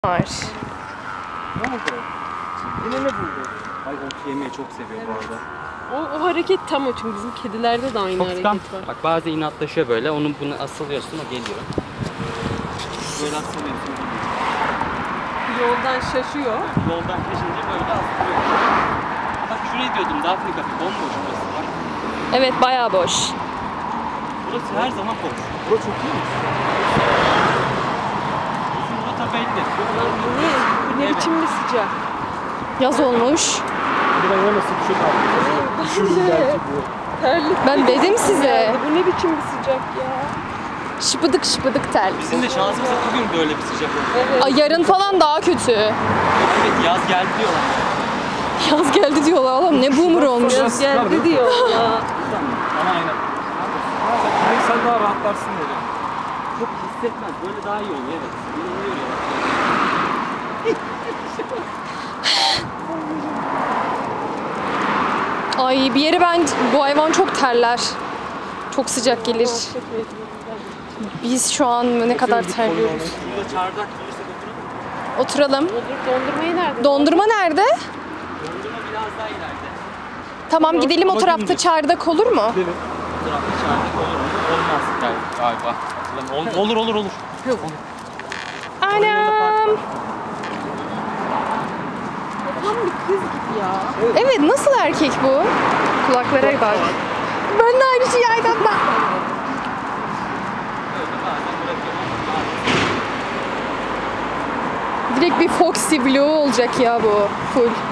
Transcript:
Var. Ne oldu? Yine ne buldu? Ay ot yemeyi çok seviyor bu arada. O hareket tam o, çünkü bizim kedilerde de aynı hareket var. Bak bazı inatlaşıyor böyle, onu bunu asılıyorsun, o geliyor. Böyle asılıyorsun, geliyor. Yoldan şaşıyor. Yoldan kaçınca böyle asılıyor. Bak şuraya diyordum, Daphne Cafe bomboş burası bak. Evet, bayağı boş. Burası her zaman boş. Burası çok iyi mi? Bizim rota belli. Bu ne Evet. biçim bir sıcak. Yaz olmuş. Buraya nasıl bir şey kaldı? Üşürüm belki bu. Terlik. Ben dedim size. Bu ne biçim bir sıcak ya. Şıpıdık şıpıdık tel. Bizim de şansımıza bugün böyle bir sıcak oldu. Evet. Ay, yarın falan daha kötü. Evet, yaz geldi diyorlar. Yaz geldi diyorlar oğlum, ne boomer olmuş. Yaz geldi diyor ya. Ama aynen. Sen daha rahatlarsın dedi. Çok hissetmez. Böyle daha iyi oluyor, evet. İnanıyorum ya. Ay, bir yere bu hayvan çok terler. Çok sıcak gelir. Biz şu an ne kadar terliyoruz. Burada çardak bulursak oturalım. Oturalım. Dondurmayı nerede? Dondurma nerede? Dondurma biraz daha ileride. Tamam, gidelim o ama tarafta dümdüz. çardak olur mu? Bu tarafta çardak olur mu? Olmaz galiba. Hatırlamıyorum. Olur. Anam. Tam bir kız gibi ya. Evet, nasıl erkek bu? Kulaklara bak. Ben de aynı şeyi aynen ben. Direkt bir Foxy vlogu olacak ya bu. Full.